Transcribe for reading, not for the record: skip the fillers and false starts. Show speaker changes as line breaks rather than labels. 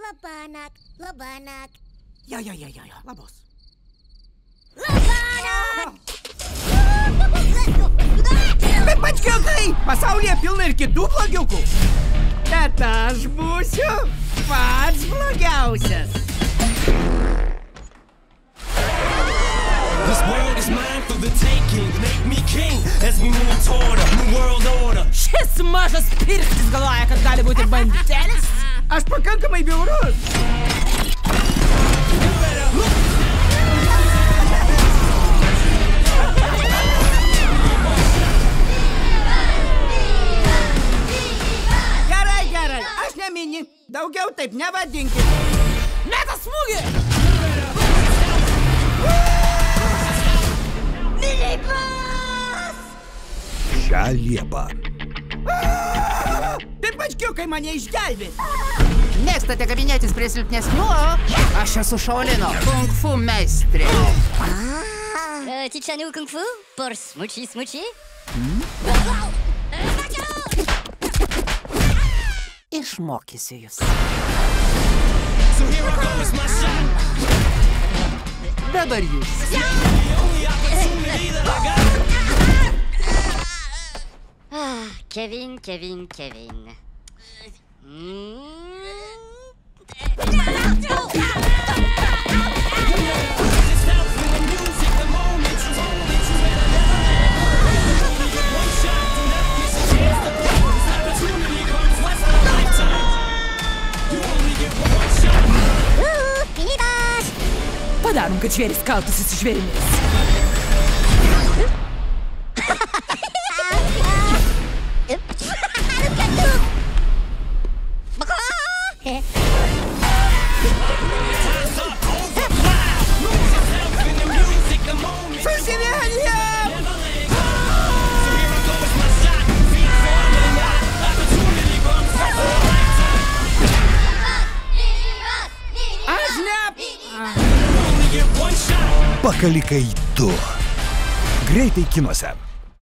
Labanakt, labanakt.
Jo, labos.
Labanakt!
Bet pačkiukai, pasaulyje pilna ir kitų blogiukų. Bet aš būsiu pats blogiausias.
This world is mine for the taking. Make me king as we move toward a new world order.
Šis mažas pirktis galvoja, kad gali būti banditelis.
Aš pakankamai bjaurus. Gerai, aš nemini. Daugiau taip nevadinkit.
Meta smūgį!
Šią liepą.
Tai pačkiukai mane išgelbė.
Mėgstate kabinėtis prie silpnesnių? Aš esu Šaolino kung fu meistrė.
Tyčia kung fu? Por smuči.
Išmokysiu jūs.
So here I go, it's my shot.
Dabar jūs.
The only opportunity that I got.
Kevin.
Padarom, kad žvėris kaltųsi su žvėrimis.
Pakalikai 2. Greitai kinuose.